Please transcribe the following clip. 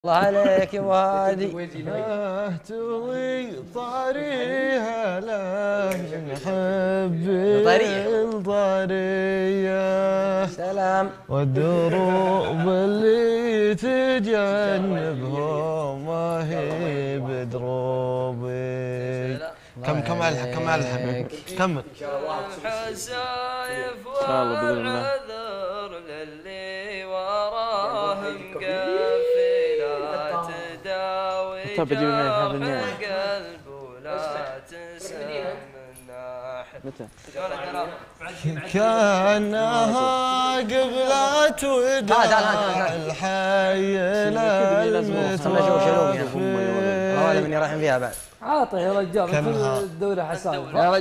الله عليك يا وادي تهتوي طاريها لا نحب الطارية سلام والدروب اللي تجنبهم ما هي بدروبي كم علها كمل حسايف والعذر للي وراهم قفلات تداوي قلب ولا تسمع متى كأنها قبلة وداع الحي المتوفي والله مني رايحين فيها بعد عاطي يا رجال مثل الدوري حسام.